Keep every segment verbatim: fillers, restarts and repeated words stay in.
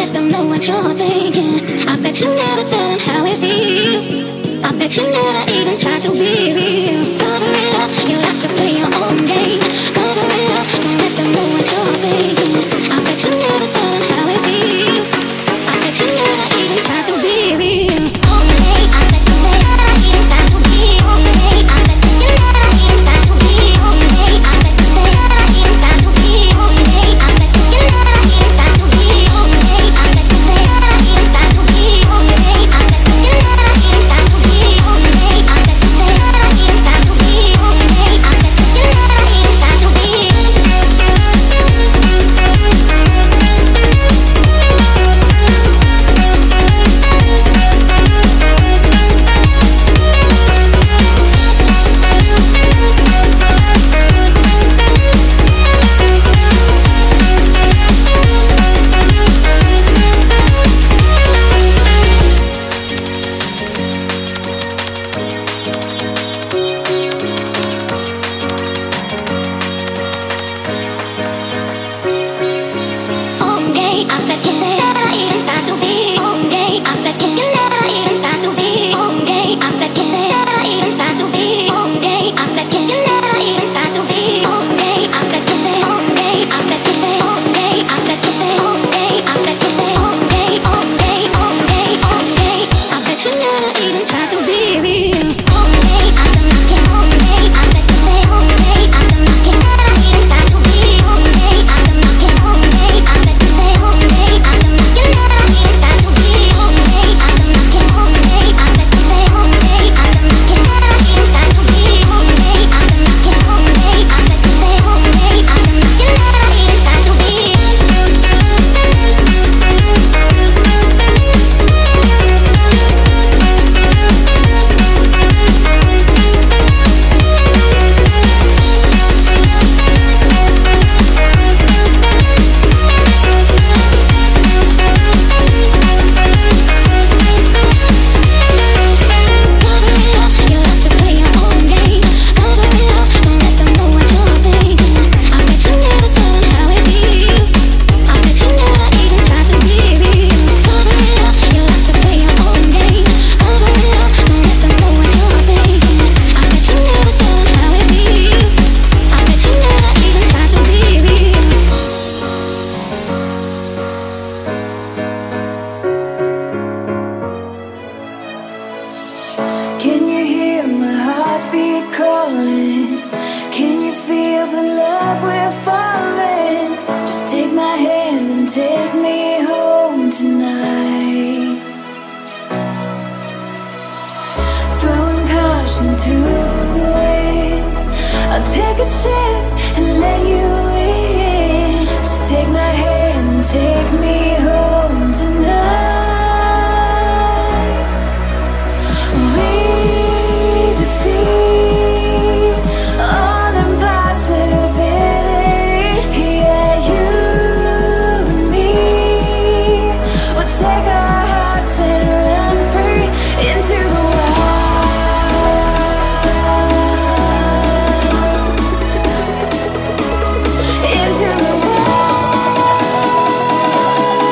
let them know what you're thinking. I bet you never tell them how it feels. I bet you never even try to be real. Cover it up, you like to play your own game. Cover it up, don't let them know what you're thinking. I bet you never tell them how it feels. I bet you never even try to be real. Okay, I bet you never even try to be okay. I bet you never even try to be okay. I bet you never even try to be okay. I bet you never even try to be okay. I bet you never even try to be okay. I bet you never even try to be okay. I bet you never even try to be okay. I bet you never even try to be. Into the wild.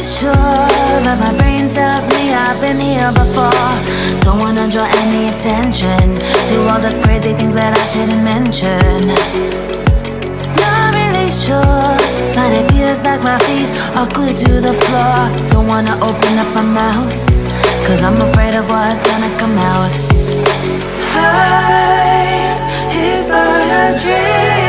really sure, but my brain tells me I've been here before. Don't wanna draw any attention to all the crazy things that I shouldn't mention. Not really sure, but it feels like my feet are glued to the floor. Don't wanna open up my mouth, cause I'm afraid of what's gonna come out. Life is but a dream.